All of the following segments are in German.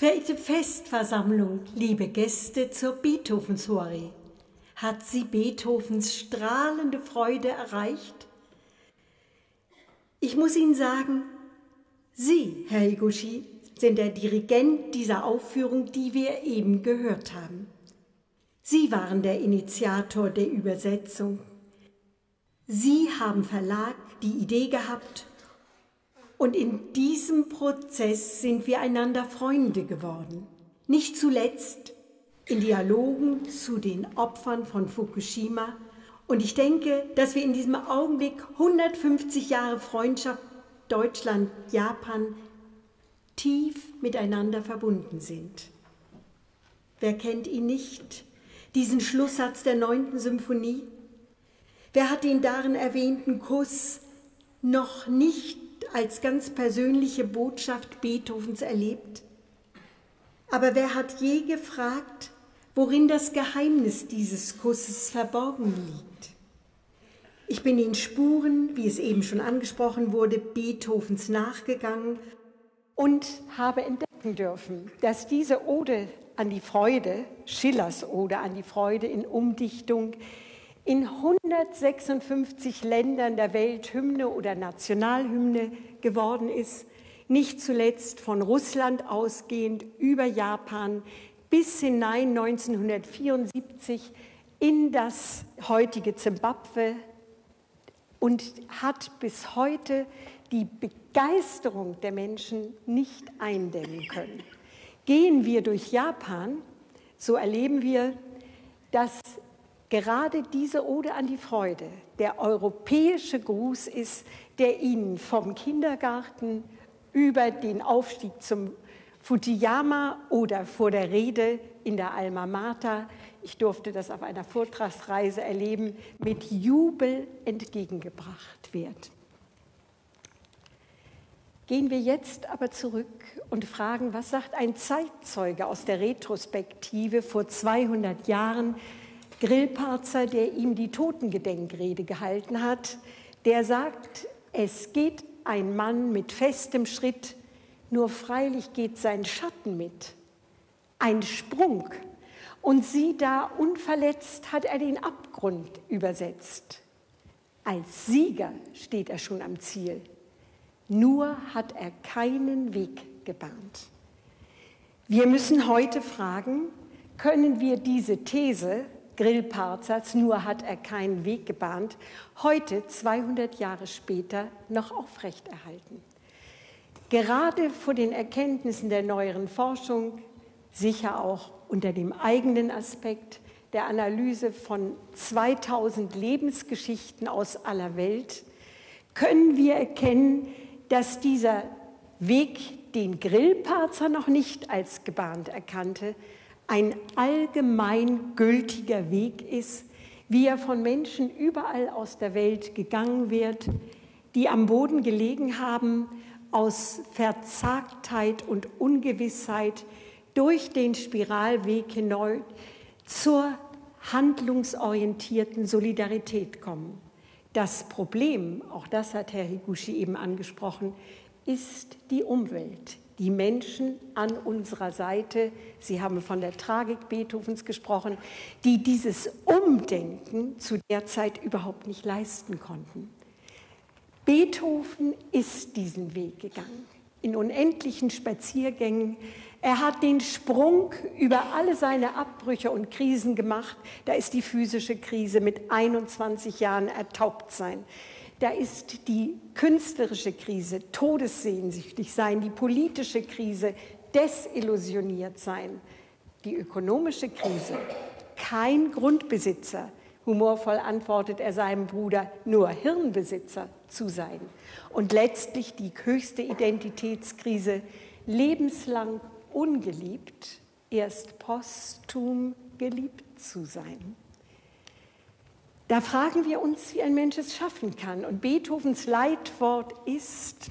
Verehrte Festversammlung, liebe Gäste zur Beethoven-Soiree, hat Sie Beethovens strahlende Freude erreicht? Ich muss Ihnen sagen, Sie, Herr Higuchi, sind der Dirigent dieser Aufführung, die wir eben gehört haben. Sie waren der Initiator der Übersetzung. Sie haben Verlag, die Idee gehabt, und in diesem Prozess sind wir einander Freunde geworden. Nicht zuletzt in Dialogen zu den Opfern von Fukushima. Und ich denke, dass wir in diesem Augenblick 150 Jahre Freundschaft Deutschland-Japan tief miteinander verbunden sind. Wer kennt ihn nicht? Diesen Schlusssatz der 9. Symphonie? Wer hat den darin erwähnten Kuss noch nicht als ganz persönliche Botschaft Beethovens erlebt? Aber wer hat je gefragt, worin das Geheimnis dieses Kusses verborgen liegt? Ich bin den Spuren, wie es eben schon angesprochen wurde, Beethovens nachgegangen und habe entdecken dürfen, dass diese Ode an die Freude, Schillers Ode an die Freude in Umdichtung, in 156 Ländern der Welt Hymne oder Nationalhymne geworden ist, nicht zuletzt von Russland ausgehend über Japan bis hinein 1974 in das heutige Zimbabwe und hat bis heute die Begeisterung der Menschen nicht eindämmen können. Gehen wir durch Japan, so erleben wir, dass gerade diese Ode an die Freude der europäische Gruß ist, der Ihnen vom Kindergarten über den Aufstieg zum Fujiyama oder vor der Rede in der Alma Mater, ich durfte das auf einer Vortragsreise erleben, mit Jubel entgegengebracht wird. Gehen wir jetzt aber zurück und fragen, was sagt ein Zeitzeuge aus der Retrospektive vor 200 Jahren, Grillparzer, der ihm die Totengedenkrede gehalten hat, der sagt, es geht ein Mann mit festem Schritt, nur freilich geht sein Schatten mit. Ein Sprung, und sieh da, unverletzt hat er den Abgrund übersetzt. Als Sieger steht er schon am Ziel, nur hat er keinen Weg gebahnt. Wir müssen heute fragen, können wir diese These Grillparzers, nur hat er keinen Weg gebahnt, heute, 200 Jahre später, noch aufrechterhalten. Gerade vor den Erkenntnissen der neueren Forschung, sicher auch unter dem eigenen Aspekt der Analyse von 2000 Lebensgeschichten aus aller Welt, können wir erkennen, dass dieser Weg, den Grillparzer noch nicht als gebahnt erkannte, ein allgemein gültiger Weg ist, wie er von Menschen überall aus der Welt gegangen wird, die am Boden gelegen haben, aus Verzagtheit und Ungewissheit durch den Spiralweg hinaus zur handlungsorientierten Solidarität kommen. Das Problem, auch das hat Herr Higuchi eben angesprochen, ist die Umwelt. Die Menschen an unserer Seite, Sie haben von der Tragik Beethovens gesprochen, die dieses Umdenken zu der Zeit überhaupt nicht leisten konnten. Beethoven ist diesen Weg gegangen, in unendlichen Spaziergängen. Er hat den Sprung über alle seine Abbrüche und Krisen gemacht. Da ist die physische Krise mit 21 Jahren Ertaubtsein. Da ist die künstlerische Krise, todessehnsüchtig sein, die politische Krise, desillusioniert sein, die ökonomische Krise, kein Grundbesitzer, humorvoll antwortet er seinem Bruder, nur Hirnbesitzer zu sein. Und letztlich die höchste Identitätskrise, lebenslang ungeliebt, erst posthum geliebt zu sein. Da fragen wir uns, wie ein Mensch es schaffen kann. Und Beethovens Leitwort ist,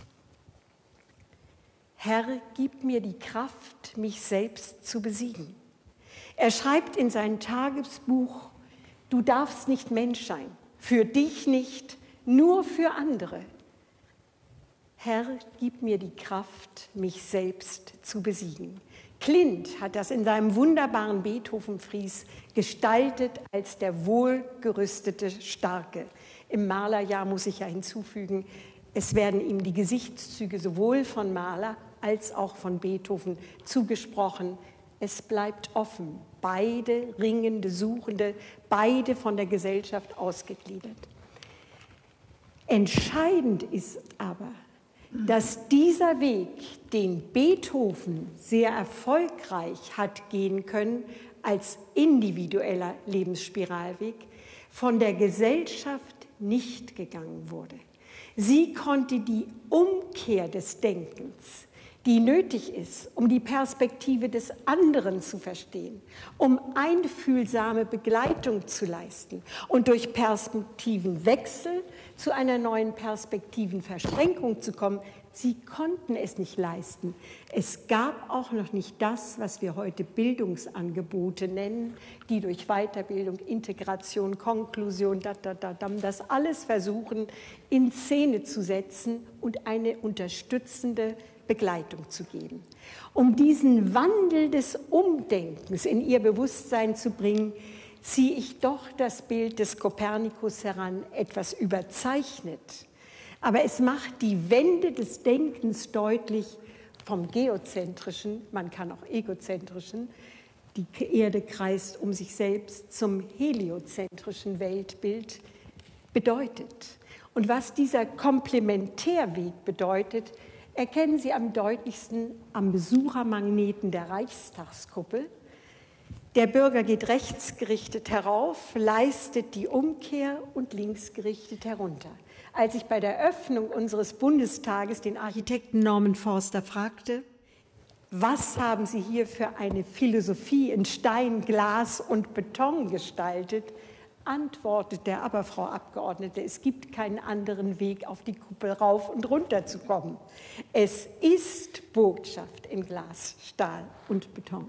Herr, gib mir die Kraft, mich selbst zu besiegen. Er schreibt in sein Tagebuch, du darfst nicht Mensch sein, für dich nicht, nur für andere. Herr, gib mir die Kraft, mich selbst zu besiegen. Klimt hat das in seinem wunderbaren Beethoven-Fries gestaltet als der wohlgerüstete Starke. Im Malerjahr muss ich ja hinzufügen, es werden ihm die Gesichtszüge sowohl von Mahler als auch von Beethoven zugesprochen. Es bleibt offen, beide ringende, suchende, beide von der Gesellschaft ausgegliedert. Entscheidend ist aber, dass dieser Weg, den Beethoven sehr erfolgreich hat gehen können, als individueller Lebensspiralweg, von der Gesellschaft nicht gegangen wurde. Sie konnte die Umkehr des Denkens, die nötig ist, um die Perspektive des anderen zu verstehen, um einfühlsame Begleitung zu leisten und durch Perspektivenwechsel zu einer neuen Perspektivenverschränkung zu kommen. Sie konnten es nicht leisten. Es gab auch noch nicht das, was wir heute Bildungsangebote nennen, die durch Weiterbildung, Integration, Konklusion, das alles versuchen, in Szene zu setzen und eine unterstützende Begleitung zu geben. Um diesen Wandel des Umdenkens in ihr Bewusstsein zu bringen, ziehe ich doch das Bild des Kopernikus heran, etwas überzeichnet. Aber es macht die Wende des Denkens deutlich vom geozentrischen, man kann auch egozentrischen, die Erde kreist um sich selbst, zum heliozentrischen Weltbild bedeutet. Und was dieser Komplementärweg bedeutet, erkennen Sie am deutlichsten am Besuchermagneten der Reichstagskuppel. Der Bürger geht rechtsgerichtet herauf, leistet die Umkehr und linksgerichtet herunter. Als ich bei der Eröffnung unseres Bundestages den Architekten Norman Forster fragte, was haben Sie hier für eine Philosophie in Stein, Glas und Beton gestaltet, antwortete aber, Frau Abgeordnete, es gibt keinen anderen Weg, auf die Kuppel rauf und runter zu kommen. Es ist Botschaft in Glas, Stahl und Beton.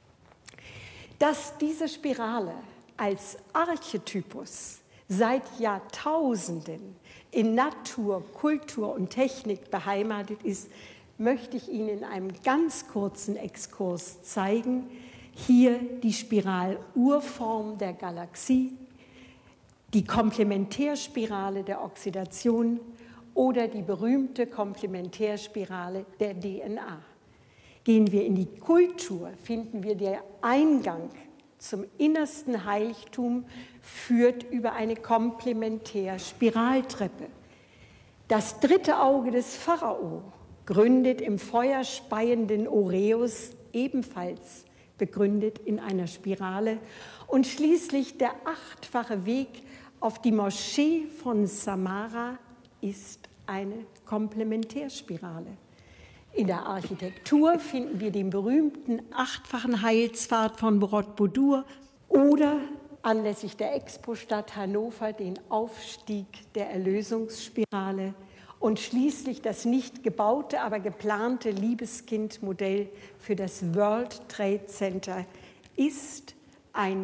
Dass diese Spirale als Archetypus seit Jahrtausenden in Natur, Kultur und Technik beheimatet ist, möchte ich Ihnen in einem ganz kurzen Exkurs zeigen. Hier die Spiralurform der Galaxie, die Komplementärspirale der Oxidation oder die berühmte Komplementärspirale der DNA. Gehen wir in die Kultur, finden wir, der Eingang zum innersten Heiligtum führt über eine Komplementärspiraltreppe. Das dritte Auge des Pharao gründet im feuerspeienden Oreus, ebenfalls begründet in einer Spirale. Und schließlich der achtfache Weg auf die Moschee von Samarra ist eine Komplementärspirale. In der Architektur finden wir den berühmten achtfachen Heilspfad von Barot-Boudour oder anlässlich der Expo-Stadt Hannover den Aufstieg der Erlösungsspirale und schließlich das nicht gebaute, aber geplante Liebeskind-Modell für das World Trade Center ist ein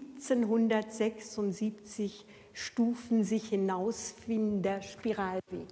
1776 Stufen sich hinausfindender Spiralweg.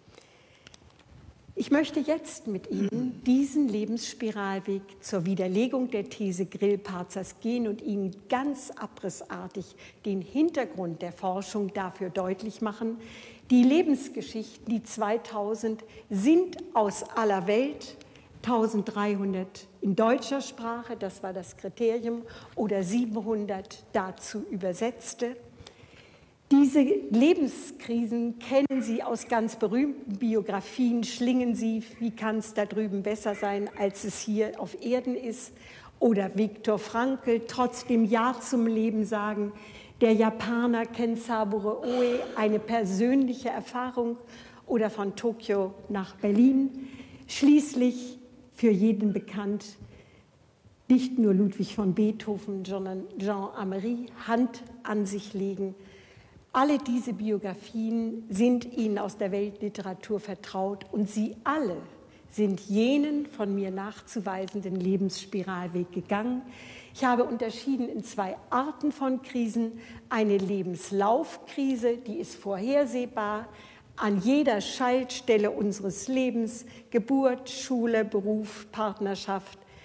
Ich möchte jetzt mit Ihnen diesen Lebensspiralweg zur Widerlegung der These Grillparzers gehen und Ihnen ganz abrissartig den Hintergrund der Forschung dafür deutlich machen. Die Lebensgeschichten, die 2000 sind aus aller Welt, 1300 in deutscher Sprache, das war das Kriterium, oder 700 dazu übersetzte. Diese Lebenskrisen kennen Sie aus ganz berühmten Biografien, schlingen Sie, wie kann es da drüben besser sein, als es hier auf Erden ist? Oder Viktor Frankl, trotzdem Ja zum Leben sagen, der Japaner Kensaburo Oe, eine persönliche Erfahrung, oder von Tokio nach Berlin. Schließlich für jeden bekannt, nicht nur Ludwig von Beethoven, sondern Jean Amery, Hand an sich legen. Alle diese Biografien sind Ihnen aus der Weltliteratur vertraut und sie alle sind jenen von mir nachzuweisenden Lebensspiralweg gegangen. Ich habe unterschieden in zwei Arten von Krisen. Eine Lebenslaufkrise, die ist vorhersehbar, an jeder Schaltstelle unseres Lebens, Geburt, Schule, Beruf, Partnerschaft,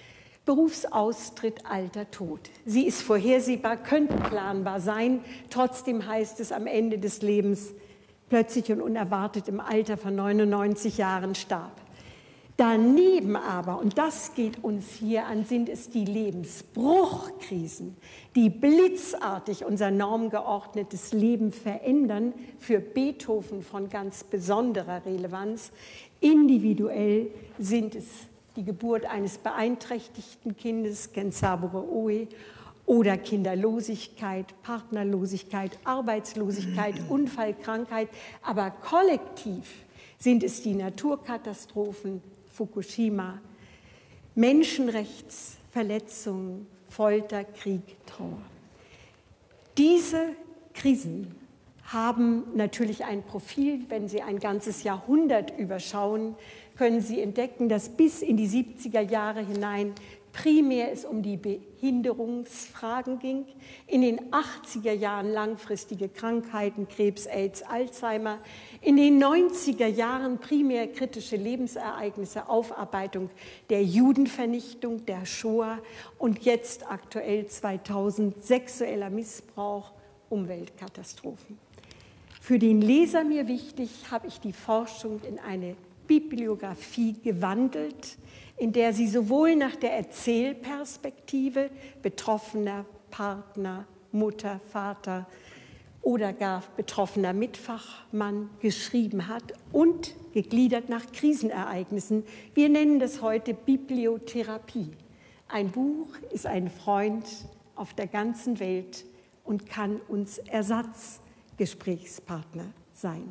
Berufsaustritt, Alter, Tod. Sie ist vorhersehbar, könnte planbar sein. Trotzdem heißt es am Ende des Lebens, plötzlich und unerwartet im Alter von 99 Jahren starb. Daneben aber, und das geht uns hier an, sind es die Lebensbruchkrisen, die blitzartig unser normgeordnetes Leben verändern, für Beethoven von ganz besonderer Relevanz. Individuell sind es die Geburt eines beeinträchtigten Kindes, Gensaburo Oe, oder Kinderlosigkeit, Partnerlosigkeit, Arbeitslosigkeit, Unfall, Krankheit, aber kollektiv sind es die Naturkatastrophen, Fukushima, Menschenrechtsverletzungen, Folter, Krieg, Trauer. Diese Krisen haben natürlich ein Profil. Wenn Sie ein ganzes Jahrhundert überschauen, können Sie entdecken, dass bis in die 70er Jahre hinein primär es um die Behinderungsfragen ging, in den 80er Jahren langfristige Krankheiten, Krebs, AIDS, Alzheimer, in den 90er Jahren primär kritische Lebensereignisse, Aufarbeitung der Judenvernichtung, der Shoah und jetzt aktuell 2000 sexueller Missbrauch, Umweltkatastrophen. Für den Leser mir wichtig, habe ich die Forschung in eine Bibliografie gewandelt, in der sie sowohl nach der Erzählperspektive betroffener Partner, Mutter, Vater oder gar betroffener Mitfachmann geschrieben hat und gegliedert nach Krisenereignissen. Wir nennen das heute Bibliotherapie. Ein Buch ist ein Freund auf der ganzen Welt und kann uns Ersatzgesprächspartner sein.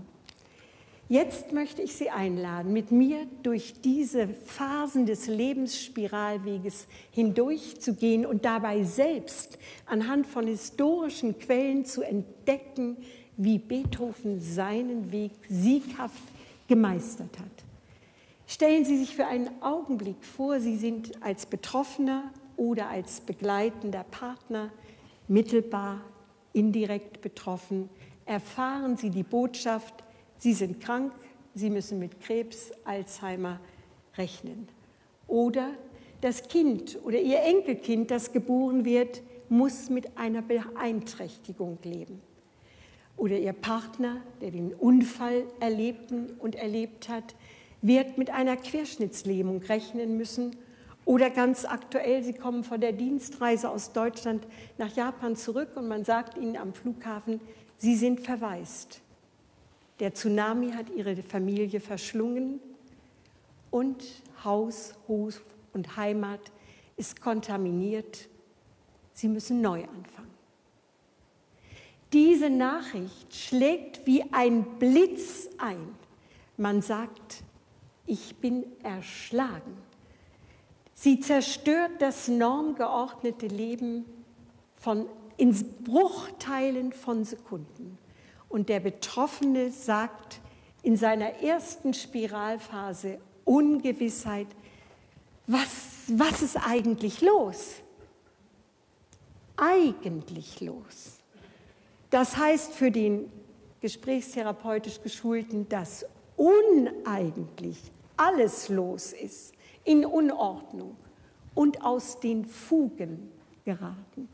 Jetzt möchte ich Sie einladen, mit mir durch diese Phasen des Lebensspiralweges hindurchzugehen und dabei selbst anhand von historischen Quellen zu entdecken, wie Beethoven seinen Weg sieghaft gemeistert hat. Stellen Sie sich für einen Augenblick vor, Sie sind als Betroffener oder als begleitender Partner mittelbar, indirekt betroffen. Erfahren Sie die Botschaft, Sie sind krank, Sie müssen mit Krebs, Alzheimer rechnen. Oder das Kind oder Ihr Enkelkind, das geboren wird, muss mit einer Beeinträchtigung leben. Oder Ihr Partner, der den Unfall erlebten und erlebt hat, wird mit einer Querschnittslähmung rechnen müssen. Oder ganz aktuell, Sie kommen von der Dienstreise aus Deutschland nach Japan zurück und man sagt Ihnen am Flughafen, Sie sind verwaist. Der Tsunami hat Ihre Familie verschlungen und Haus, Hof und Heimat ist kontaminiert. Sie müssen neu anfangen. Diese Nachricht schlägt wie ein Blitz ein. Man sagt, ich bin erschlagen. Sie zerstört das normgeordnete Leben in Bruchteilen von Sekunden. Und der Betroffene sagt in seiner ersten Spiralphase Ungewissheit, was ist eigentlich los? Eigentlich los. Das heißt für den gesprächstherapeutisch Geschulten, dass uneigentlich alles los ist, in Unordnung und aus den Fugen geraten.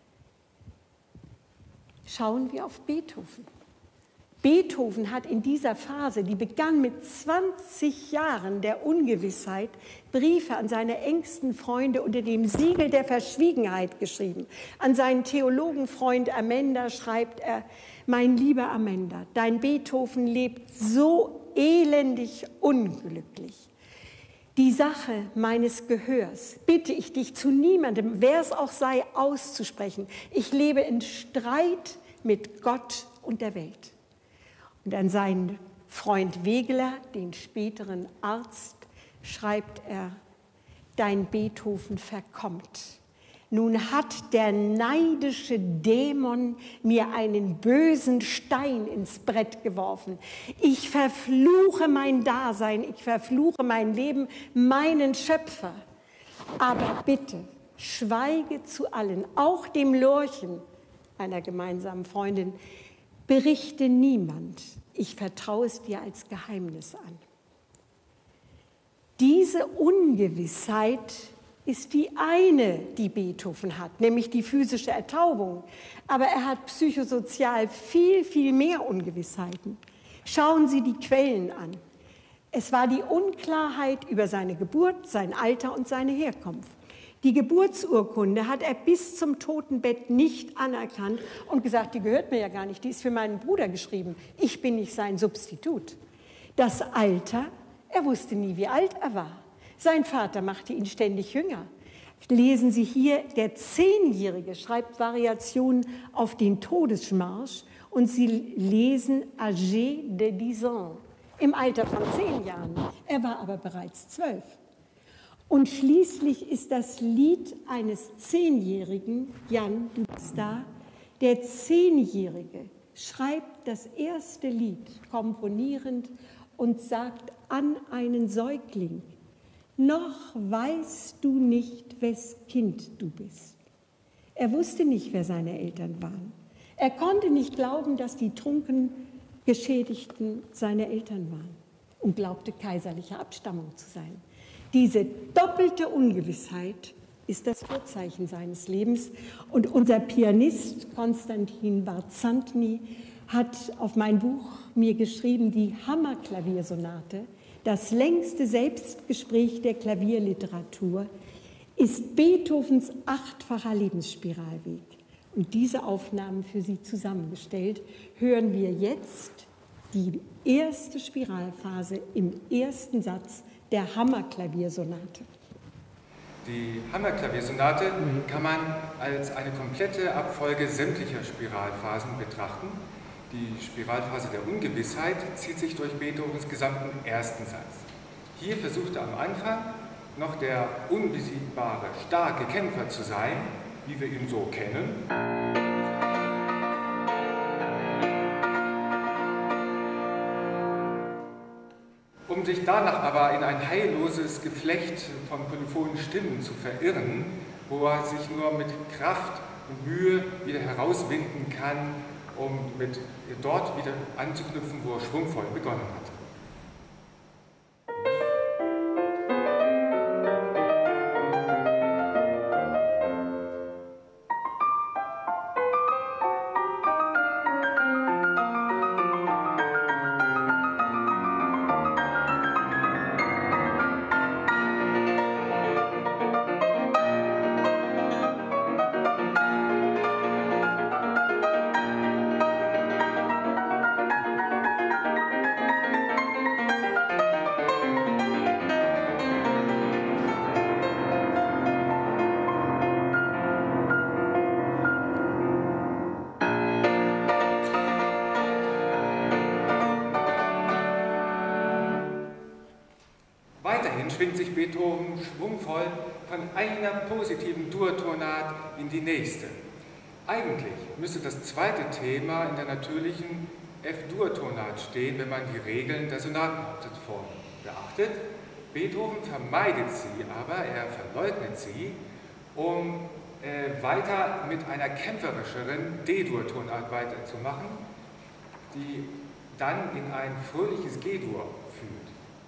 Schauen wir auf Beethoven. Beethoven hat in dieser Phase, die begann mit 20 Jahren der Ungewissheit, Briefe an seine engsten Freunde unter dem Siegel der Verschwiegenheit geschrieben. An seinen Theologenfreund Amenda schreibt er, mein lieber Amenda, dein Beethoven lebt so elendig unglücklich. Die Sache meines Gehörs bitte ich dich zu niemandem, wer es auch sei, auszusprechen. Ich lebe in Streit mit Gott und der Welt. Und an seinen Freund Wegeler, den späteren Arzt, schreibt er, dein Beethoven verkommt. Nun hat der neidische Dämon mir einen bösen Stein ins Brett geworfen. Ich verfluche mein Dasein, ich verfluche mein Leben, meinen Schöpfer. Aber bitte, schweige zu allen, auch dem Lorchen, einer gemeinsamen Freundin, berichte niemand, ich vertraue es dir als Geheimnis an. Diese Ungewissheit ist die eine, die Beethoven hat, nämlich die physische Ertaubung. Aber er hat psychosozial viel, viel mehr Ungewissheiten. Schauen Sie die Quellen an. Es war die Unklarheit über seine Geburt, sein Alter und seine Herkunft. Die Geburtsurkunde hat er bis zum Totenbett nicht anerkannt und gesagt, die gehört mir ja gar nicht, die ist für meinen Bruder geschrieben. Ich bin nicht sein Substitut. Das Alter, er wusste nie, wie alt er war. Sein Vater machte ihn ständig jünger. Lesen Sie hier, der 10-Jährige schreibt Variationen auf den Todesmarsch und Sie lesen Âgé de 10 ans, im Alter von 10 Jahren. Er war aber bereits 12. Und schließlich ist das Lied eines 10-Jährigen, Jan, du bist da, der 10-Jährige schreibt das erste Lied komponierend und sagt an einen Säugling, noch weißt du nicht, wes Kind du bist. Er wusste nicht, wer seine Eltern waren. Er konnte nicht glauben, dass die trunken Geschädigten seine Eltern waren und glaubte, kaiserlicher Abstammung zu sein. Diese doppelte Ungewissheit ist das Vorzeichen seines Lebens. Und unser Pianist Konstantin Barzantny hat auf mein Buch mir geschrieben, die Hammerklaviersonate, das längste Selbstgespräch der Klavierliteratur, ist Beethovens 8-facher Lebensspiralweg. Und diese Aufnahmen für Sie zusammengestellt, hören wir jetzt die erste Spiralphase im ersten Satz der Hammerklaviersonate. Die Hammerklaviersonate kann man als eine komplette Abfolge sämtlicher Spiralphasen betrachten. Die Spiralphase der Ungewissheit zieht sich durch Beethovens gesamten ersten Satz. Hier versuchte am Anfang noch der unbesiegbare, starke Kämpfer zu sein, wie wir ihn so kennen. Um sich danach aber in ein heilloses Geflecht von polyphonen Stimmen zu verirren, wo er sich nur mit Kraft und Mühe wieder herauswinden kann, um dort wieder anzuknüpfen, wo er schwungvoll begonnen hat. Schwingt sich Beethoven schwungvoll von einer positiven Dur-Tonart in die nächste. Eigentlich müsste das zweite Thema in der natürlichen F-Dur-Tonart stehen, wenn man die Regeln der Sonatenhauptsatzform beachtet. Beethoven vermeidet sie aber, er verleugnet sie, um weiter mit einer kämpferischeren D-Dur-Tonart weiterzumachen, die dann in ein fröhliches G-Dur führt.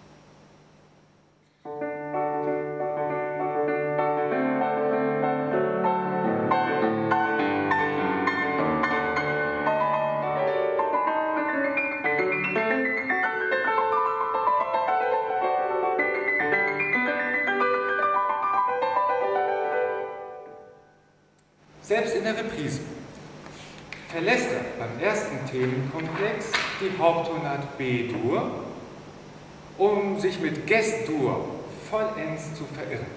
Selbst in der Reprise verlässt er beim ersten Themenkomplex die Haupttonart B-Dur, um sich mit Ges-Dur vollends zu verirren.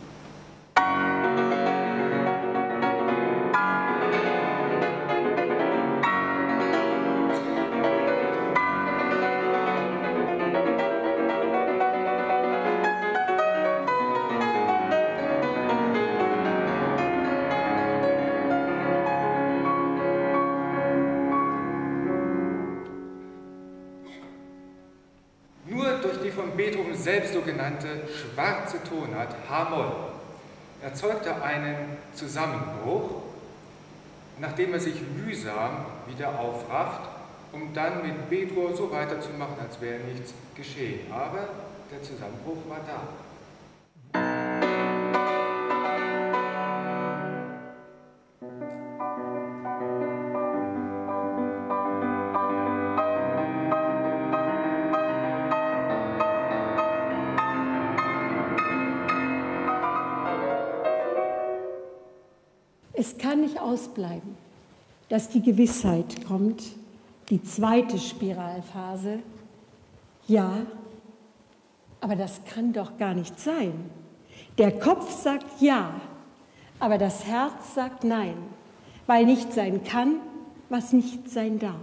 Beethoven selbst sogenannte schwarze Tonart H-Moll erzeugte einen Zusammenbruch, nachdem er sich mühsam wieder aufrafft, um dann mit B-Dur so weiterzumachen, als wäre nichts geschehen. Aber der Zusammenbruch war da. Es kann nicht ausbleiben, dass die Gewissheit kommt, die zweite Spiralphase. Ja, aber das kann doch gar nicht sein. Der Kopf sagt ja, aber das Herz sagt nein, weil nicht sein kann, was nicht sein darf.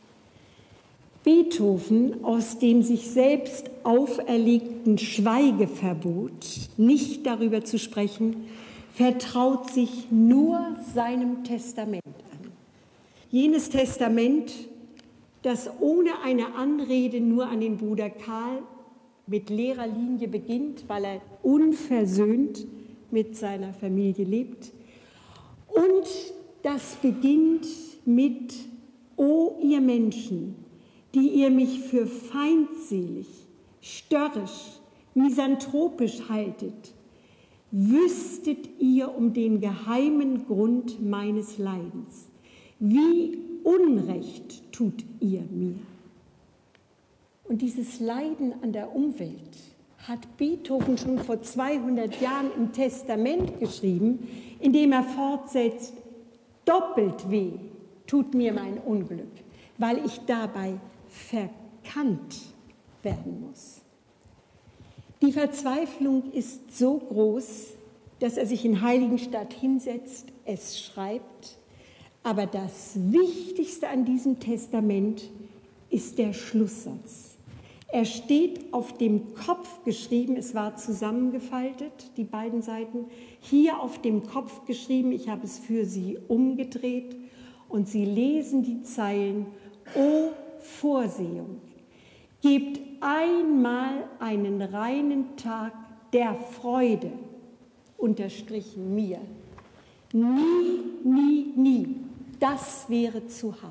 Beethoven, aus dem sich selbst auferlegten Schweigeverbot, nicht darüber zu sprechen, vertraut sich nur seinem Testament an. Jenes Testament, das ohne eine Anrede nur an den Bruder Karl mit leerer Linie beginnt, weil er unversöhnt mit seiner Familie lebt. Und das beginnt mit: O ihr Menschen, die ihr mich für feindselig, störrisch, misanthropisch haltet, wüsstet ihr um den geheimen Grund meines Leidens. Wie Unrecht tut ihr mir. Und dieses Leiden an der Umwelt hat Beethoven schon vor 200 Jahren im Testament geschrieben, in dem er fortsetzt: Doppelt weh tut mir mein Unglück, weil ich dabei verkannt werden muss. Die Verzweiflung ist so groß, dass er sich in Heiligenstadt hinsetzt, es schreibt. Aber das Wichtigste an diesem Testament ist der Schlusssatz. Er steht auf dem Kopf geschrieben, es war zusammengefaltet, die beiden Seiten, hier auf dem Kopf geschrieben, ich habe es für Sie umgedreht, und Sie lesen die Zeilen: O Vorsehung, gebt einmal einen reinen Tag der Freude, unterstrichen mir. Nie, nie, nie, das wäre zu hart.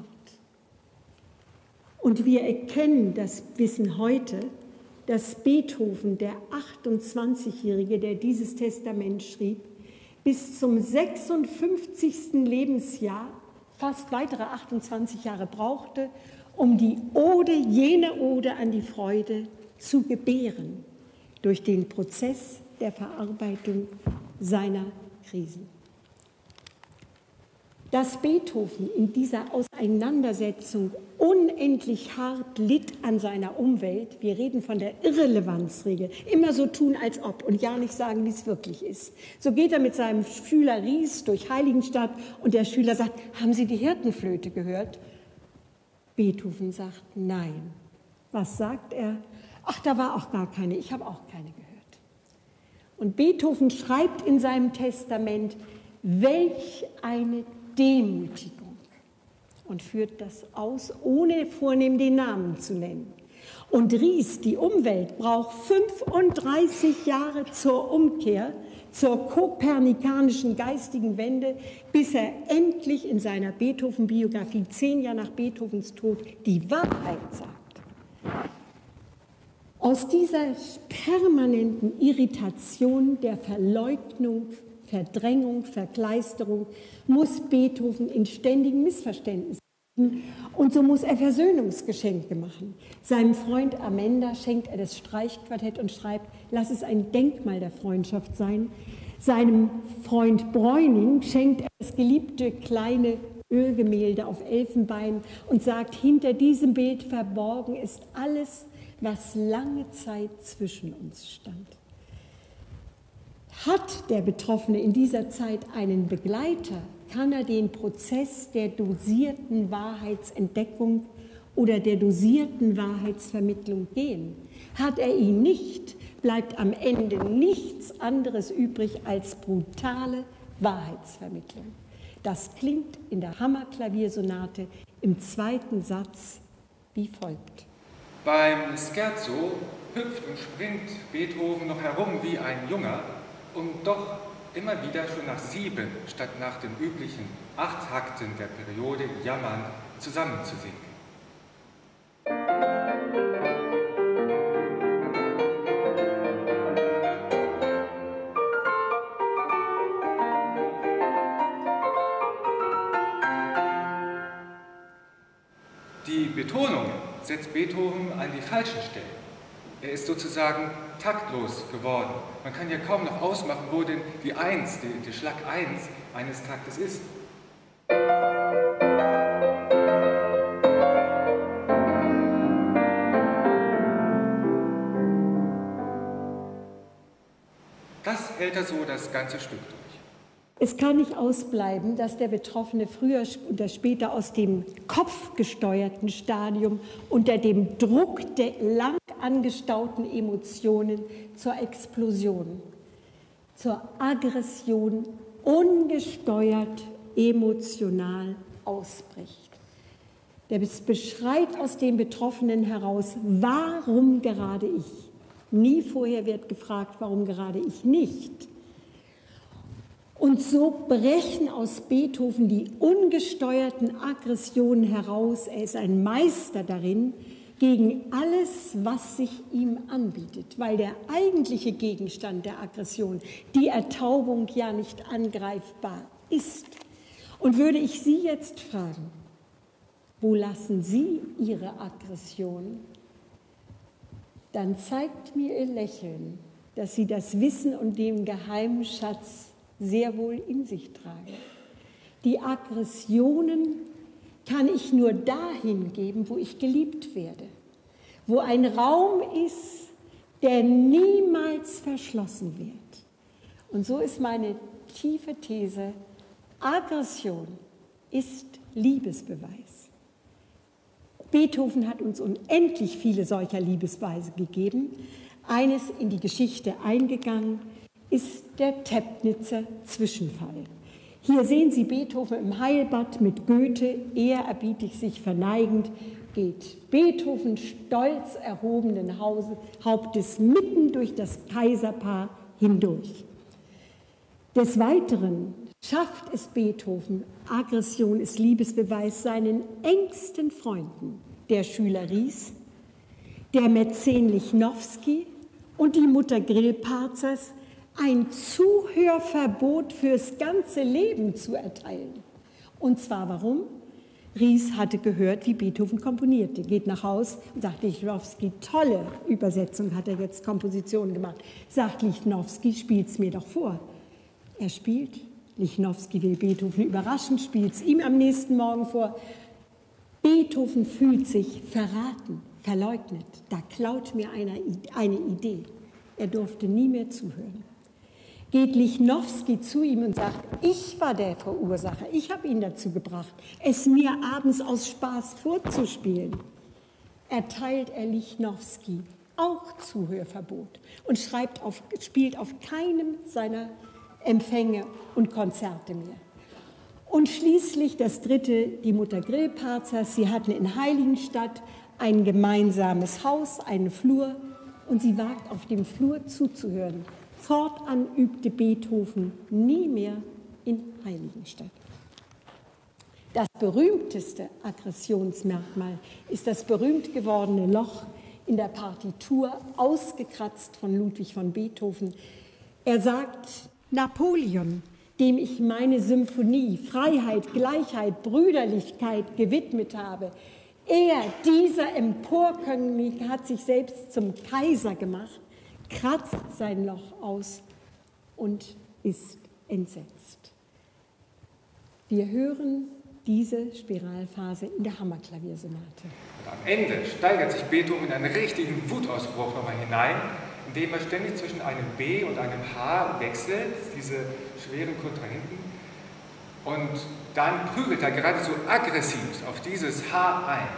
Und wir erkennen, das Wissen heute, dass Beethoven, der 28-Jährige, der dieses Testament schrieb, bis zum 56. Lebensjahr, fast weitere 28 Jahre brauchte, um die Ode, jene Ode an die Freude zu gebären, durch den Prozess der Verarbeitung seiner Krisen. Dass Beethoven in dieser Auseinandersetzung unendlich hart litt an seiner Umwelt, wir reden von der Irrelevanzregel, immer so tun, als ob, und ja nicht sagen, wie es wirklich ist. So geht er mit seinem Schüler Ries durch Heiligenstadt und der Schüler sagt: Haben Sie die Hirtenflöte gehört? Beethoven sagt: Nein. Was sagt er? Ach, da war auch gar keine, ich habe auch keine gehört. Und Beethoven schreibt in seinem Testament: Welch eine Demütigung, und führt das aus, ohne vornehm den Namen zu nennen. Und Ries, die Umwelt, braucht 35 Jahre zur Umkehr, zur kopernikanischen geistigen Wende, bis er endlich in seiner Beethoven-Biografie 10 Jahre nach Beethovens Tod die Wahrheit sagt. Aus dieser permanenten Irritation der Verleugnung, Verdrängung, Verkleisterung muss Beethoven in ständigen Missverständnissen leben, und so muss er Versöhnungsgeschenke machen. Seinem Freund Amenda schenkt er das Streichquartett und schreibt: Lass es ein Denkmal der Freundschaft sein. Seinem Freund Bräuning schenkt er das geliebte kleine Ölgemälde auf Elfenbein und sagt: Hinter diesem Bild verborgen ist alles, was lange Zeit zwischen uns stand. Hat der Betroffene in dieser Zeit einen Begleiter, kann er den Prozess der dosierten Wahrheitsentdeckung oder der dosierten Wahrheitsvermittlung gehen. Hat er ihn nicht, bleibt am Ende nichts anderes übrig als brutale Wahrheitsvermittlung. Das klingt in der Hammerklaviersonate im zweiten Satz wie folgt. Beim Scherzo hüpft und springt Beethoven noch herum wie ein Junger, um doch immer wieder schon nach 7 statt nach den üblichen 8 Takten der Periode jammernd zusammenzusinken. Die Betonungen setzt Beethoven an die falschen Stellen. Er ist sozusagen taktlos geworden. Man kann ja kaum noch ausmachen, wo denn die Eins, der Schlag 1 eines Taktes ist. Das hält er so das ganze Stück durch. Es kann nicht ausbleiben, dass der Betroffene früher oder später aus dem kopfgesteuerten Stadium unter dem Druck der lang angestauten Emotionen zur Explosion, zur Aggression ungesteuert emotional ausbricht. Der beschreit aus dem Betroffenen heraus, warum gerade ich? Nie vorher wird gefragt, warum gerade ich nicht? Und so brechen aus Beethoven die ungesteuerten Aggressionen heraus. Er ist ein Meister darin, gegen alles, was sich ihm anbietet, weil der eigentliche Gegenstand der Aggression, die Ertaubung, ja nicht angreifbar ist. Und würde ich Sie jetzt fragen, wo lassen Sie Ihre Aggression? Dann zeigt mir Ihr Lächeln, dass Sie das Wissen und den geheimen Schatz sehr wohl in sich tragen. Die Aggressionen kann ich nur dahin geben, wo ich geliebt werde, wo ein Raum ist, der niemals verschlossen wird. Und so ist meine tiefe These, Aggression ist Liebesbeweis. Beethoven hat uns unendlich viele solcher Liebesbeweise gegeben. Eines in die Geschichte eingegangen ist der Tepnitzer Zwischenfall. Hier sehen Sie Beethoven im Heilbad mit Goethe, ehrerbietig sich verneigend, geht Beethoven stolz erhobenen Hauptes mitten durch das Kaiserpaar hindurch. Des Weiteren schafft es Beethoven, Aggression ist Liebesbeweis, seinen engsten Freunden, der Schüler Ries, der Mäzen Lichnowsky und die Mutter Grillparzers, ein Zuhörverbot fürs ganze Leben zu erteilen. Und zwar warum? Ries hatte gehört, wie Beethoven komponierte, geht nach Haus und sagt Lichnowsky, tolle Übersetzung, hat er jetzt Kompositionen gemacht. Sagt Lichnowsky, spielt's mir doch vor. Er spielt, Lichnowsky will Beethoven überraschen, spielt's ihm am nächsten Morgen vor. Beethoven fühlt sich verraten, verleugnet. Da klaut mir einer eine Idee. Er durfte nie mehr zuhören. Geht Lichnowsky zu ihm und sagt, ich war der Verursacher, ich habe ihn dazu gebracht, es mir abends aus Spaß vorzuspielen. Erteilt er Lichnowsky auch Zuhörverbot und spielt auf keinem seiner Empfänge und Konzerte mehr. Und schließlich das dritte, die Mutter Grillparzers. Sie hatten in Heiligenstadt ein gemeinsames Haus, einen Flur, und sie wagt auf dem Flur zuzuhören. Fortan übte Beethoven nie mehr in Heiligenstadt. Das berühmteste Aggressionsmerkmal ist das berühmt gewordene Loch in der Partitur, ausgekratzt von Ludwig von Beethoven. Er sagt, Napoleon, dem ich meine Symphonie Freiheit, Gleichheit, Brüderlichkeit gewidmet habe, dieser Emporkömmling hat sich selbst zum Kaiser gemacht, kratzt sein Loch aus und ist entsetzt. Wir hören diese Spiralphase in der Hammerklaviersonate. Und am Ende steigert sich Beethoven in einen richtigen Wutausbruch nochmal hinein, indem er ständig zwischen einem B und einem H wechselt, diese schweren Kontrahenten. Und dann prügelt er geradezu aggressiv auf dieses H ein.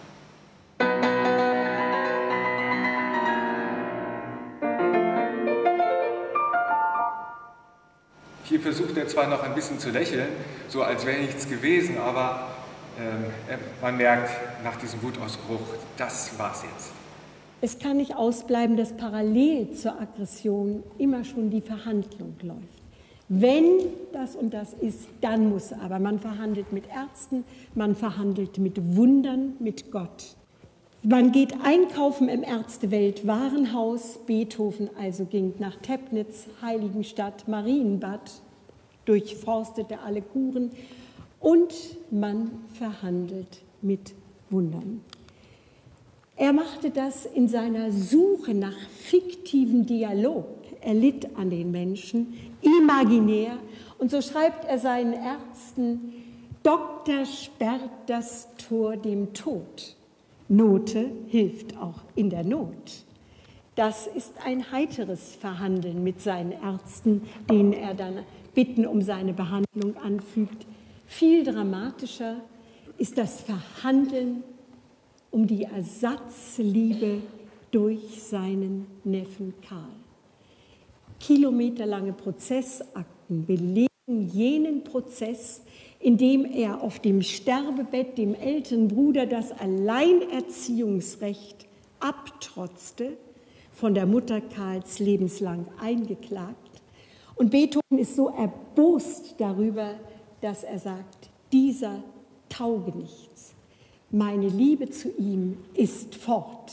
Hier versucht er zwar noch ein bisschen zu lächeln, so als wäre nichts gewesen, aber man merkt nach diesem Wutausbruch, das war's jetzt. Es kann nicht ausbleiben, dass parallel zur Aggression immer schon die Verhandlung läuft. Wenn das und das ist, dann muss aber. Man verhandelt mit Ärzten, man verhandelt mit Wundern, mit Gott. Man geht einkaufen im Ärzte-Welt-Warenhaus. Beethoven also ging nach Tepnitz, Heiligenstadt, Marienbad, durchforstete alle Kuren und man verhandelt mit Wundern. Er machte das in seiner Suche nach fiktivem Dialog. Er litt an den Menschen, imaginär. Und so schreibt er seinen Ärzten: Doktor sperrt das Tor dem Tod. Note hilft auch in der Not. Das ist ein heiteres Verhandeln mit seinen Ärzten, denen er dann Bitten um seine Behandlung anfügt. Viel dramatischer ist das Verhandeln um die Ersatzliebe durch seinen Neffen Karl. Kilometerlange Prozessakten belegen jenen Prozess, in dem er auf dem Sterbebett dem älteren Bruder das Alleinerziehungsrecht abtrotzte, von der Mutter Karls lebenslang eingeklagt. Und Beethoven ist so erbost darüber, dass er sagt: Dieser tauge nichts. Meine Liebe zu ihm ist fort.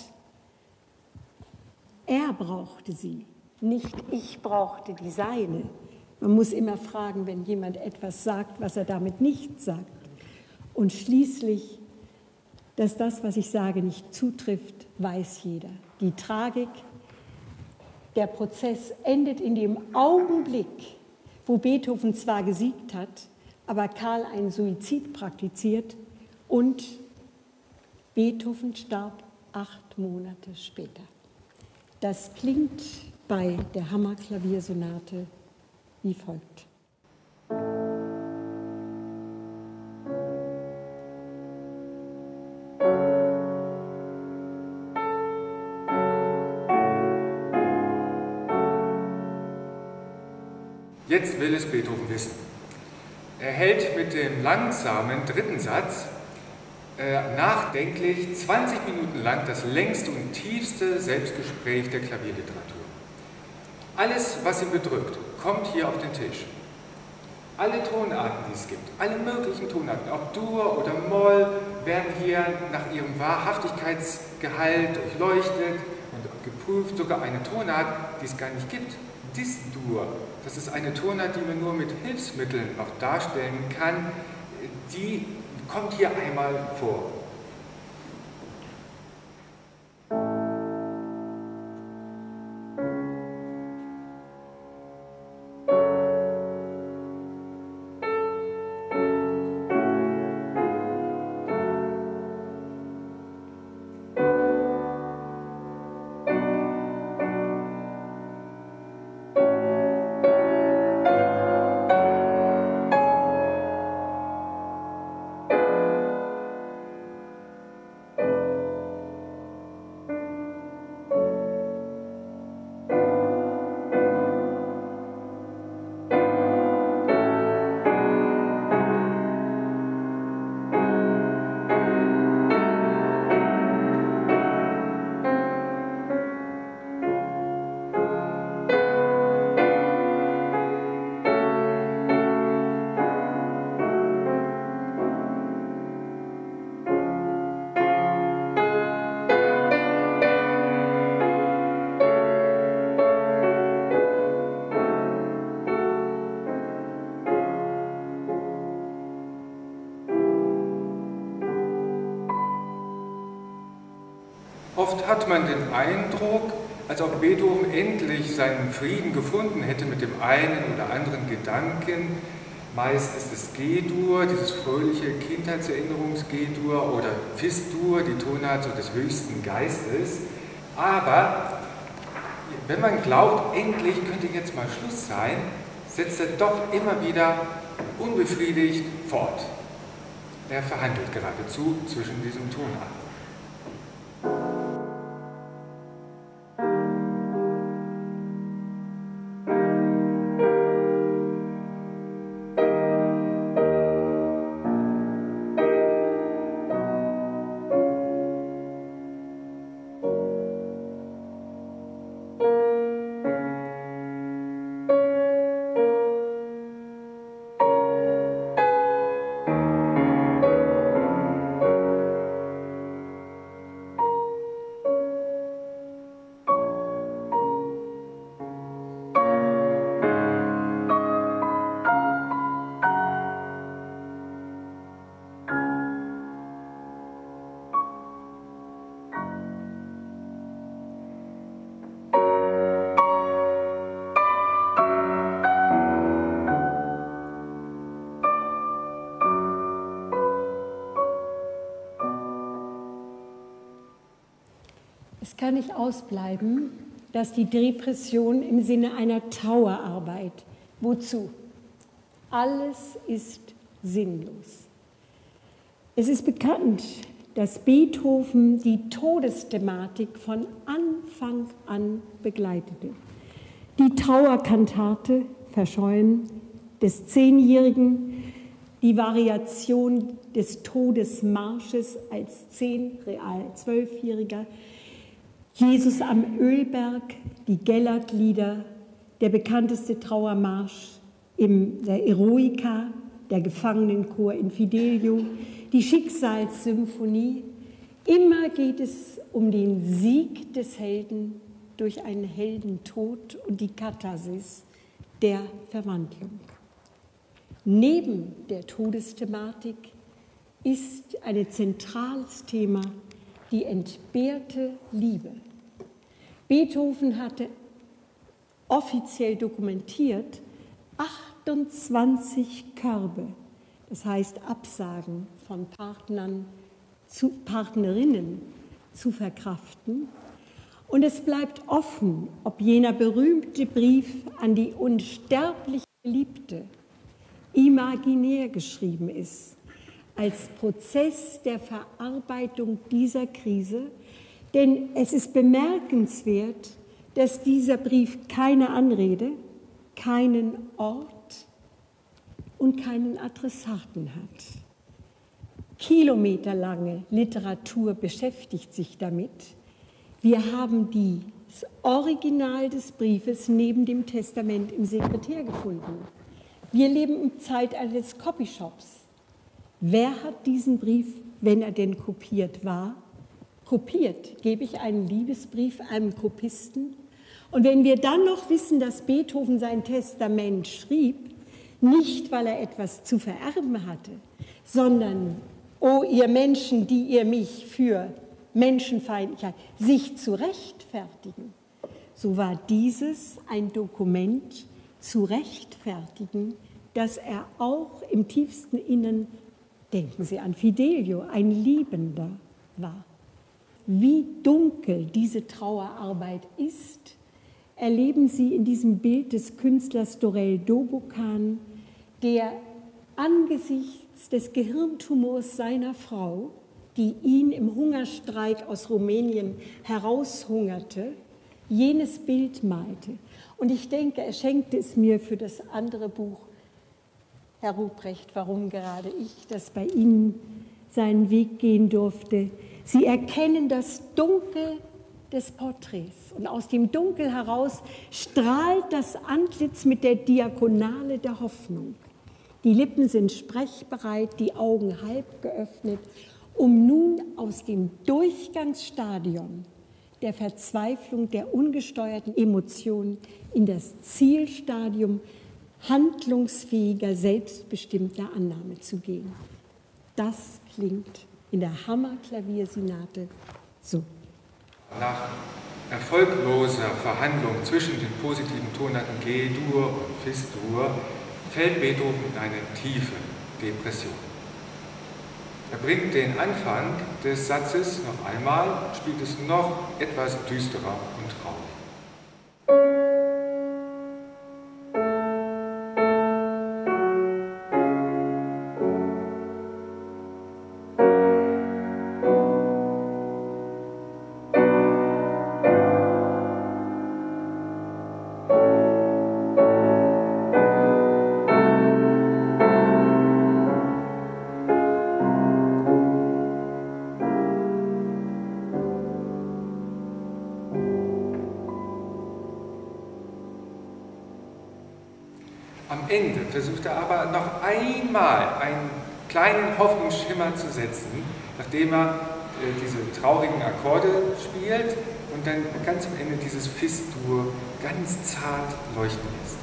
Er brauchte sie, nicht ich brauchte die seine. Man muss immer fragen, wenn jemand etwas sagt, was er damit nicht sagt. Und schließlich, dass das, was ich sage, nicht zutrifft, weiß jeder. Die Tragik, der Prozess endet in dem Augenblick, wo Beethoven zwar gesiegt hat, aber Karl einen Suizid praktiziert und Beethoven starb 8 Monate später. Das klingt bei der Hammerklaviersonate wie folgt. Jetzt will es Beethoven wissen. Er hält mit dem langsamen dritten Satz nachdenklich 20 Minuten lang das längste und tiefste Selbstgespräch der Klavierliteratur. Alles, was ihn bedrückt, kommt hier auf den Tisch. Alle Tonarten, die es gibt, alle möglichen Tonarten, ob Dur oder Moll, werden hier nach ihrem Wahrhaftigkeitsgehalt durchleuchtet und geprüft. Sogar eine Tonart, die es gar nicht gibt, Dis-Dur. Das ist eine Tonart, die man nur mit Hilfsmitteln auch darstellen kann. Die kommt hier einmal vor. Oft hat man den Eindruck, als ob Beethoven endlich seinen Frieden gefunden hätte mit dem einen oder anderen Gedanken. Meist ist es G-Dur, dieses fröhliche Kindheitserinnerungs-G-Dur, oder Fis-Dur, die Tonart so des höchsten Geistes. Aber wenn man glaubt, endlich könnte jetzt mal Schluss sein, setzt er doch immer wieder unbefriedigt fort. Er verhandelt geradezu zwischen diesen Tonarten. Es kann nicht ausbleiben, dass die Depression im Sinne einer Trauerarbeit, wozu? Alles ist sinnlos. Es ist bekannt, dass Beethoven die Todesthematik von Anfang an begleitete. Die Trauerkantate, Verscheuen des Zehnjährigen, die Variation des Todesmarsches als real 12-Jähriger, Jesus am Ölberg, die Gellerglieder, der bekannteste Trauermarsch der Eroica, der Gefangenenchor in Fidelio, die Schicksalssymphonie. Immer geht es um den Sieg des Helden durch einen Heldentod und die Katharsis der Verwandlung. Neben der Todesthematik ist ein zentrales Thema die entbehrte Liebe. Beethoven hatte offiziell dokumentiert 28 Körbe, das heißt Absagen von Partnerinnen zu verkraften. Und es bleibt offen, ob jener berühmte Brief an die unsterbliche Geliebte imaginär geschrieben ist, als Prozess der Verarbeitung dieser Krise. Denn es ist bemerkenswert, dass dieser Brief keine Anrede, keinen Ort und keinen Adressaten hat. Kilometerlange Literatur beschäftigt sich damit. Wir haben das Original des Briefes neben dem Testament im Sekretär gefunden. Wir leben im Zeitalter des Copyshops. Wer hat diesen Brief, wenn er denn kopiert war, kopiert? Gebe ich einen Liebesbrief einem Kopisten? Und wenn wir dann noch wissen, dass Beethoven sein Testament schrieb, nicht weil er etwas zu vererben hatte, sondern, o ihr Menschen, die ihr mich für Menschenfeindlichkeit, sich zu rechtfertigen, so war dieses ein Dokument zu rechtfertigen, dass er auch im tiefsten Innern, denken Sie an Fidelio, ein Liebender war. Wie dunkel diese Trauerarbeit ist, erleben Sie in diesem Bild des Künstlers Dorel Dobokan, der angesichts des Gehirntumors seiner Frau, die ihn im Hungerstreik aus Rumänien heraushungerte, jenes Bild malte. Und ich denke, er schenkte es mir für das andere Buch, Herr Ruprecht, warum gerade ich, das bei Ihnen seinen Weg gehen durfte. Sie erkennen das Dunkel des Porträts. Und aus dem Dunkel heraus strahlt das Antlitz mit der Diagonale der Hoffnung. Die Lippen sind sprechbereit, die Augen halb geöffnet, um nun aus dem Durchgangsstadium der Verzweiflung, der ungesteuerten Emotionen in das Zielstadium handlungsfähiger, selbstbestimmter Annahme zu gehen. Das klingt in der Hammerklaviersinate so. Nach erfolgloser Verhandlung zwischen den positiven Tonarten G-Dur und Fis-Dur fällt Beethoven in eine tiefe Depression. Er bringt den Anfang des Satzes noch einmal, spielt es noch etwas düsterer und traurig. Am Ende versucht er aber noch einmal einen kleinen Hoffnungsschimmer zu setzen, nachdem er diese traurigen Akkorde spielt und dann ganz am Ende dieses Fis-Dur ganz zart leuchten lässt.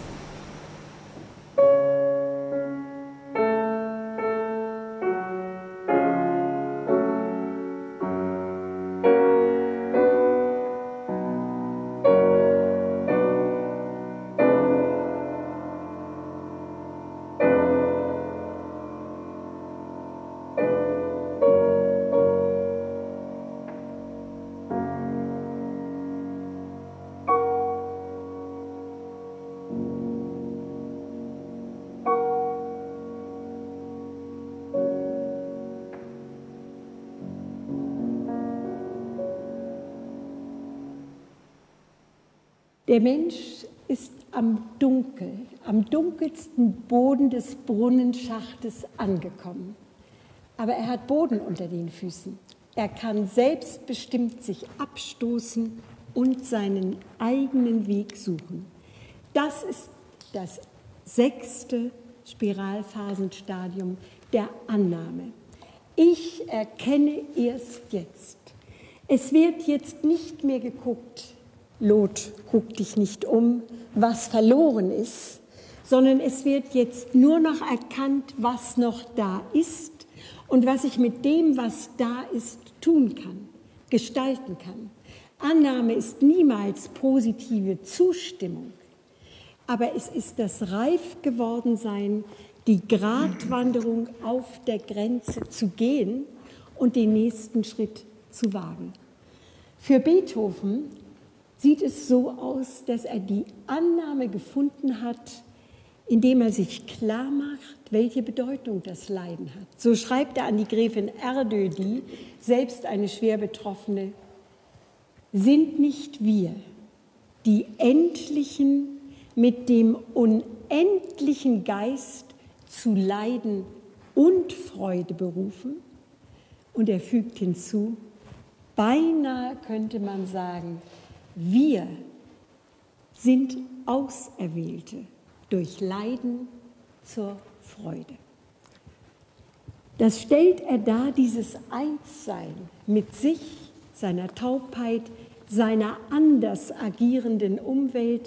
Der Mensch ist am dunkelsten Boden des Brunnenschachtes angekommen. Aber er hat Boden unter den Füßen. Er kann selbstbestimmt sich abstoßen und seinen eigenen Weg suchen. Das ist das 6. Spiralphasenstadium der Annahme. Ich erkenne erst jetzt. Es wird jetzt nicht mehr geguckt, Lot, guck dich nicht um, was verloren ist, sondern es wird jetzt nur noch erkannt, was noch da ist und was ich mit dem, was da ist, tun kann, gestalten kann. Annahme ist niemals positive Zustimmung, aber es ist das Reifgewordensein, die Gratwanderung auf der Grenze zu gehen und den nächsten Schritt zu wagen. Für Beethoven sieht es so aus, dass er die Annahme gefunden hat, indem er sich klar macht, welche Bedeutung das Leiden hat. So schreibt er an die Gräfin Erdödy, selbst eine schwer Betroffene: Sind nicht wir, die Endlichen, mit dem unendlichen Geist zu Leiden und Freude berufen? Und er fügt hinzu, beinahe könnte man sagen, wir sind Auserwählte durch Leiden zur Freude. Das stellt er dar, dieses Einssein mit sich, seiner Taubheit, seiner anders agierenden Umwelt.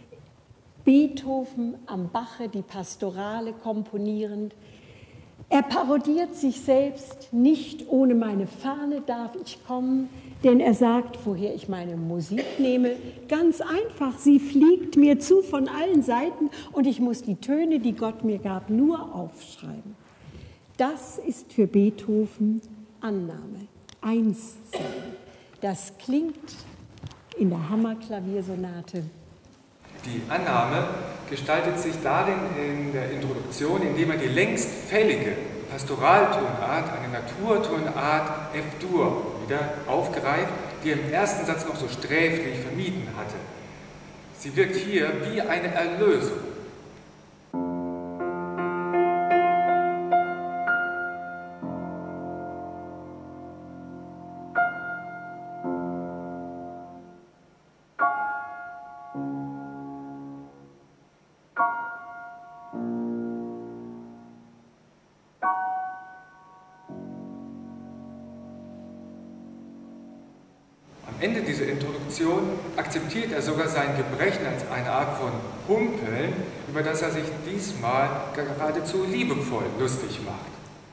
Beethoven am Bache die Pastorale komponierend. Er parodiert sich selbst: Nicht ohne meine Fahne darf ich kommen, denn er sagt, woher ich meine Musik nehme. Ganz einfach, sie fliegt mir zu von allen Seiten und ich muss die Töne, die Gott mir gab, nur aufschreiben. Das ist für Beethoven Annahme, Einssein. Das klingt in der Hammerklaviersonate. Die Annahme gestaltet sich darin in der Introduktion, indem er die längst fällige Pastoraltonart, eine Naturtonart F-Dur, wieder aufgreift, die er im ersten Satz noch so sträflich vermieden hatte. Sie wirkt hier wie eine Erlösung. Am Ende dieser Introduktion akzeptiert er sogar sein Gebrechen als eine Art von Humpeln, über das er sich diesmal geradezu liebevoll lustig macht.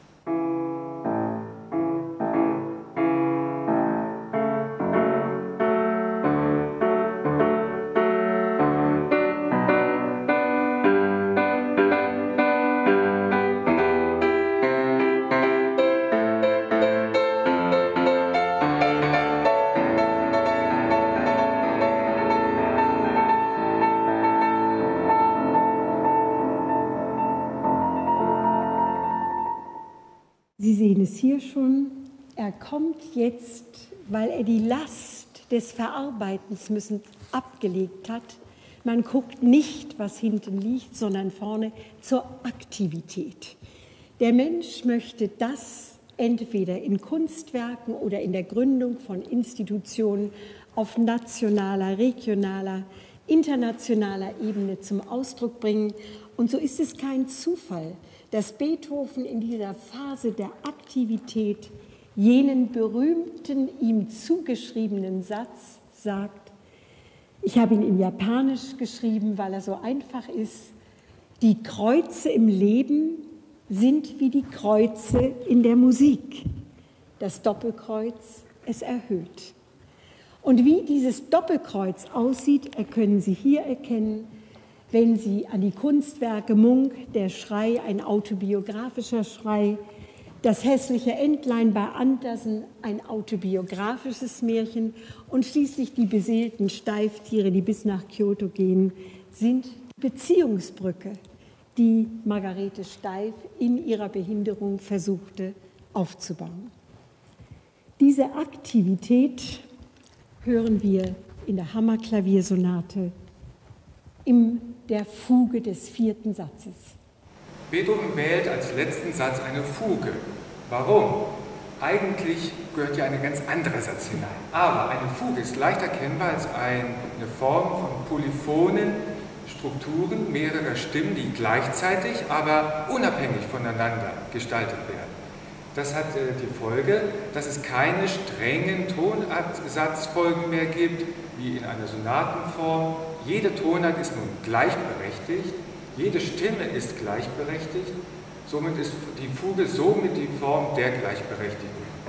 Sie sehen es hier schon, er kommt jetzt, weil er die Last des Verarbeitensmüssens abgelegt hat. Man guckt nicht, was hinten liegt, sondern vorne zur Aktivität. Der Mensch möchte das entweder in Kunstwerken oder in der Gründung von Institutionen auf nationaler, regionaler, internationaler Ebene zum Ausdruck bringen. Und so ist es kein Zufall, dass Beethoven in dieser Phase der Aktivität jenen berühmten, ihm zugeschriebenen Satz sagt. Ich habe ihn in Japanisch geschrieben, weil er so einfach ist. Die Kreuze im Leben sind wie die Kreuze in der Musik. Das Doppelkreuz, es erhöht. Und wie dieses Doppelkreuz aussieht, können Sie hier erkennen, wenn Sie an die Kunstwerke Munch, der Schrei, ein autobiografischer Schrei, das hässliche Entlein bei Andersen, ein autobiografisches Märchen und schließlich die beseelten Steiftiere, die bis nach Kyoto gehen, sind die Beziehungsbrücke, die Margarete Steif in ihrer Behinderung versuchte aufzubauen. Diese Aktivität hören wir in der Hammerklaviersonate in der Fuge des 4. Satzes. Beethoven wählt als letzten Satz eine Fuge. Warum? Eigentlich gehört ja ein ganz anderer Satz hinein. Aber eine Fuge ist leicht erkennbar als eine Form von polyphonen Strukturen mehrerer Stimmen, die gleichzeitig, aber unabhängig voneinander gestaltet werden. Das hat die Folge, dass es keine strengen Tonsatzfolgen mehr gibt, wie in einer Sonatenform. Jede Tonart ist nun gleichberechtigt, jede Stimme ist gleichberechtigt, somit ist die Fuge somit die Form der Gleichberechtigung.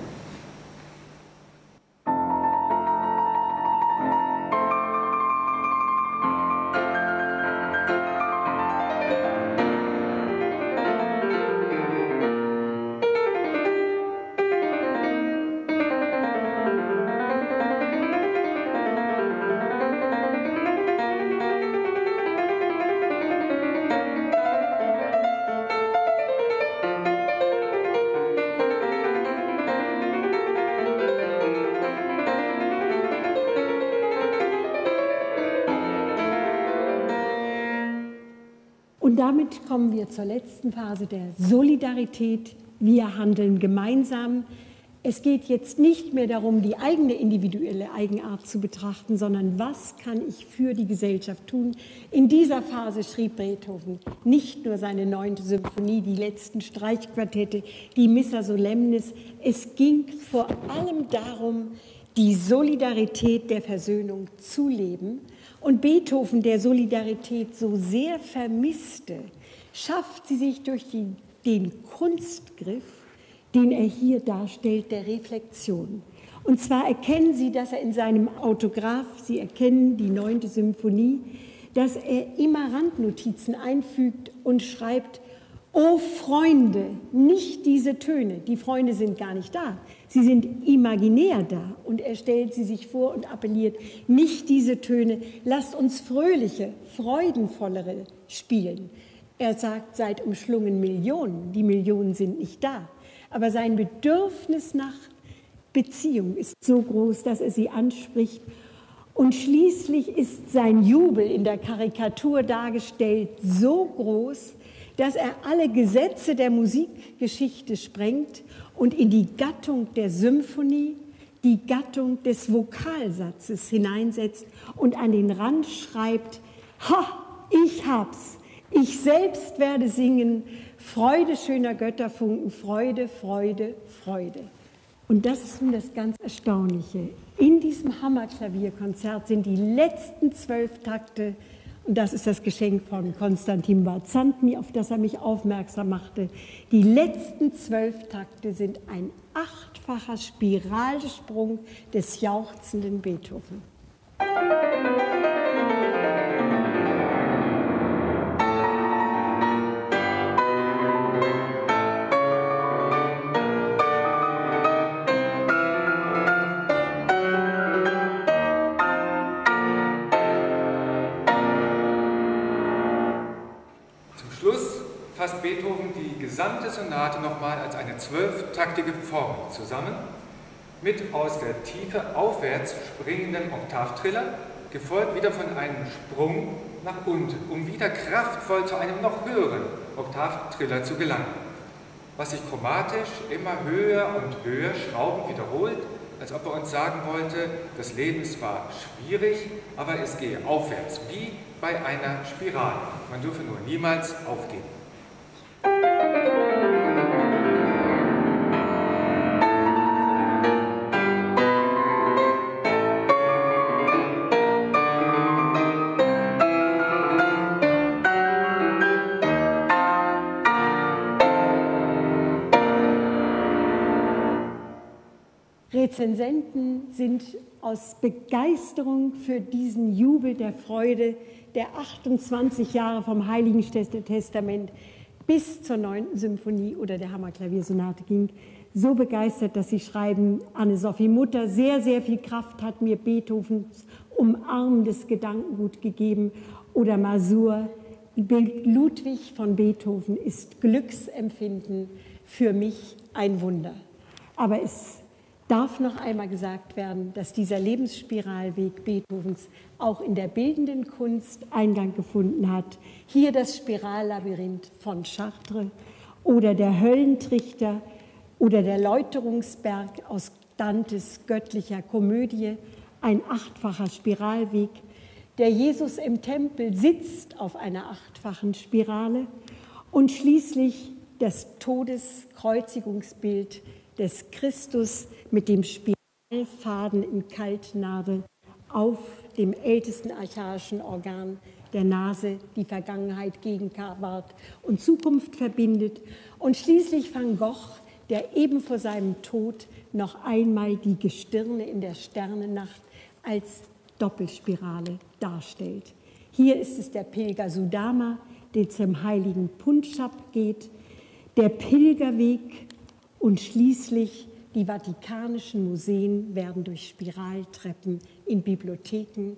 Und damit kommen wir zur letzten Phase der Solidarität. Wir handeln gemeinsam. Es geht jetzt nicht mehr darum, die eigene individuelle Eigenart zu betrachten, sondern was kann ich für die Gesellschaft tun? In dieser Phase schrieb Beethoven nicht nur seine 9. Symphonie, die letzten Streichquartette, die Missa Solemnis. Es ging vor allem darum, die Solidarität der Versöhnung zu leben. Und Beethoven, der Solidarität so sehr vermisste, schafft sie sich durch den Kunstgriff, den er hier darstellt, der Reflexion. Und zwar erkennen Sie, dass er in seinem Autograph, Sie erkennen die 9. Symphonie, dass er immer Randnotizen einfügt und schreibt: Oh Freunde, nicht diese Töne. Die Freunde sind gar nicht da. Sie sind imaginär da. Und er stellt sie sich vor und appelliert: Nicht diese Töne. Lasst uns fröhliche, freudenvollere spielen. Er sagt, seid umschlungen Millionen. Die Millionen sind nicht da. Aber sein Bedürfnis nach Beziehung ist so groß, dass er sie anspricht. Und schließlich ist sein Jubel in der Karikatur dargestellt so groß, dass er alle Gesetze der Musikgeschichte sprengt und in die Gattung der Symphonie, die Gattung des Vokalsatzes hineinsetzt und an den Rand schreibt: Ha, ich hab's, ich selbst werde singen, Freude schöner Götterfunken, Freude, Freude, Freude. Und das ist nun das ganz Erstaunliche. In diesem Hammerklavierkonzert sind die letzten 12 Takte, und das ist das Geschenk von Konstantin Barzantny, auf das er mich aufmerksam machte. Die letzten 12 Takte sind ein 8-facher Spiralsprung des jauchzenden Beethoven. Fasst Beethoven die gesamte Sonate nochmal als eine 12-taktige Form zusammen, mit aus der Tiefe aufwärts springenden Oktavtriller, gefolgt wieder von einem Sprung nach unten, um wieder kraftvoll zu einem noch höheren Oktavtriller zu gelangen, was sich chromatisch immer höher und höher schraubend wiederholt, als ob er uns sagen wollte, das Leben ist zwar schwierig, aber es gehe aufwärts, wie bei einer Spirale. Man dürfe nur niemals aufgeben. Rezensenten sind aus Begeisterung für diesen Jubel der Freude der 28 Jahre vom Heiligen Testament bis zur 9. Symphonie oder der Hammerklaviersonate ging, so begeistert, dass sie schreiben: Anne-Sophie Mutter, sehr, sehr viel Kraft hat mir Beethovens umarmendes Gedankengut gegeben. Oder Masur, Ludwig von Beethoven ist Glücksempfinden für mich ein Wunder. Aber es Darf noch einmal gesagt werden, dass dieser Lebensspiralweg Beethovens auch in der bildenden Kunst Eingang gefunden hat. Hier das Spirallabyrinth von Chartres oder der Höllentrichter oder der Läuterungsberg aus Dantes göttlicher Komödie, ein 8-facher Spiralweg. Der Jesus im Tempel sitzt auf einer 8-fachen Spirale und schließlich das Todeskreuzigungsbild des Christus mit dem Spiralfaden in Kaltnadel auf dem ältesten archaischen Organ der Nase, die Vergangenheit, Gegenwart und Zukunft verbindet. Und schließlich Van Gogh, der eben vor seinem Tod noch einmal die Gestirne in der Sternennacht als Doppelspirale darstellt. Hier ist es der Pilger Sudama, der zum heiligen Punjab geht, der Pilgerweg und schließlich die Vatikanischen Museen werden durch Spiraltreppen in Bibliotheken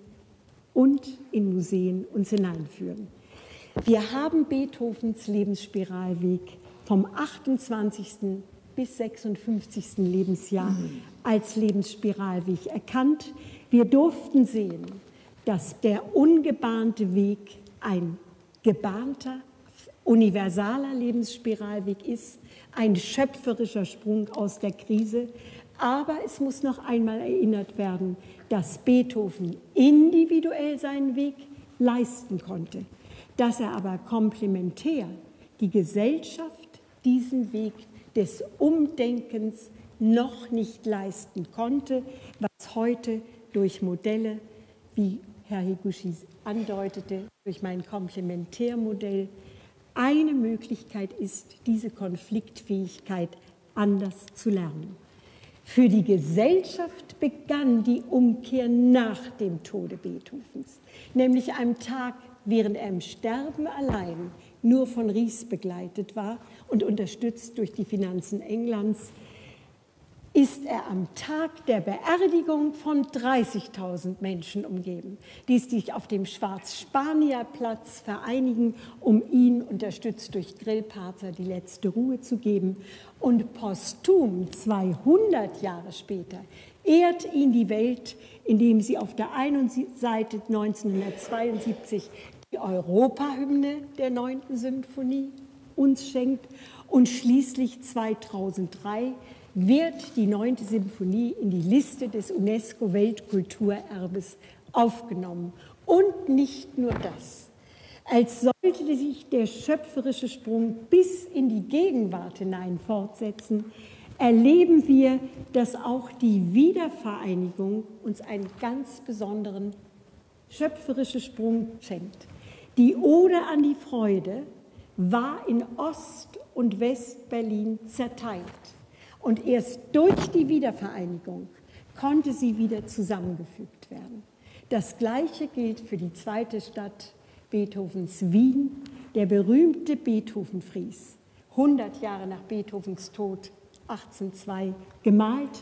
und in Museen uns hineinführen. Wir haben Beethovens Lebensspiralweg vom 28. bis 56. Lebensjahr als Lebensspiralweg erkannt. Wir durften sehen, dass der ungebahnte Weg ein gebahnter, universaler Lebensspiralweg ist, ein schöpferischer Sprung aus der Krise. Aber es muss noch einmal erinnert werden, dass Beethoven individuell seinen Weg leisten konnte, dass er aber komplementär die Gesellschaft diesen Weg des Umdenkens noch nicht leisten konnte, was heute durch Modelle, wie Herr Higuchi andeutete, durch mein Komplementärmodell eine Möglichkeit ist, diese Konfliktfähigkeit anders zu lernen. Für die Gesellschaft begann die Umkehr nach dem Tode Beethovens, nämlich am Tag, während er im Sterben allein nur von Ries begleitet war und unterstützt durch die Finanzen Englands, ist er am Tag der Beerdigung von 30.000 Menschen umgeben, die sich auf dem Schwarz-Spanier-Platz vereinigen, um ihn, unterstützt durch Grillparzer, die letzte Ruhe zu geben. Und posthum, 200 Jahre später, ehrt ihn die Welt, indem sie auf der einen Seite 1972 die Europahymne der 9. Symphonie uns schenkt und schließlich 2003 wird die 9. Symphonie in die Liste des UNESCO-Weltkulturerbes aufgenommen. Und nicht nur das. Als sollte sich der schöpferische Sprung bis in die Gegenwart hinein fortsetzen, erleben wir, dass auch die Wiedervereinigung uns einen ganz besonderen schöpferischen Sprung schenkt. Die Ode an die Freude war in Ost- und West-Berlin zerteilt. Und erst durch die Wiedervereinigung konnte sie wieder zusammengefügt werden. Das Gleiche gilt für die zweite Stadt Beethovens, Wien, der berühmte Beethoven-Fries, 100 Jahre nach Beethovens Tod, 1802, gemalt,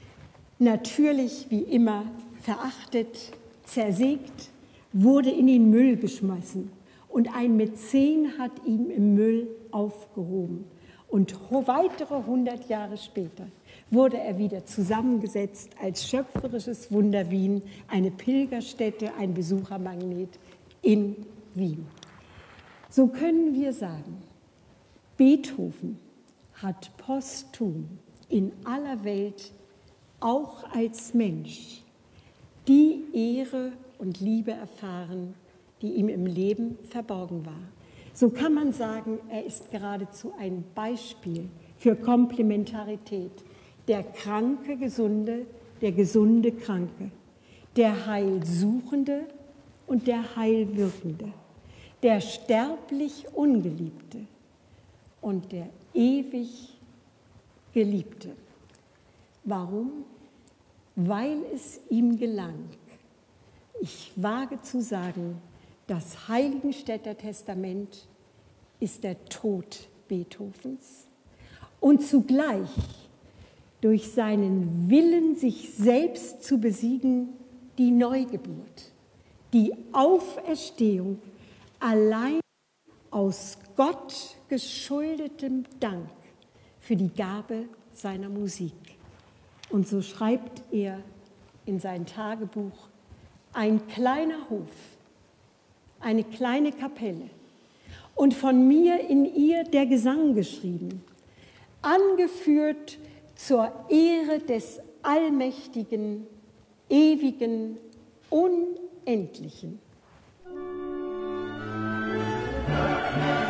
natürlich wie immer verachtet, zersägt, wurde in den Müll geschmissen und ein Mäzen hat ihn im Müll aufgehoben. Und weitere 100 Jahre später wurde er wieder zusammengesetzt als schöpferisches Wunder Wien, eine Pilgerstätte, ein Besuchermagnet in Wien. So können wir sagen, Beethoven hat posthum in aller Welt, auch als Mensch, die Ehre und Liebe erfahren, die ihm im Leben verborgen war. So kann man sagen, er ist geradezu ein Beispiel für Komplementarität. Der kranke Gesunde, der gesunde Kranke, der Heilsuchende und der Heilwirkende, der sterblich Ungeliebte und der ewig Geliebte. Warum? Weil es ihm gelang. Ich wage zu sagen, das Heiligenstädter Testament ist der Tod Beethovens und zugleich durch seinen Willen, sich selbst zu besiegen, die Neugeburt, die Auferstehung allein aus Gott geschuldetem Dank für die Gabe seiner Musik. Und so schreibt er in sein Tagebuch: Ein kleiner Hof, eine kleine Kapelle und von mir in ihr der Gesang geschrieben, angeführt zur Ehre des Allmächtigen, Ewigen, Unendlichen.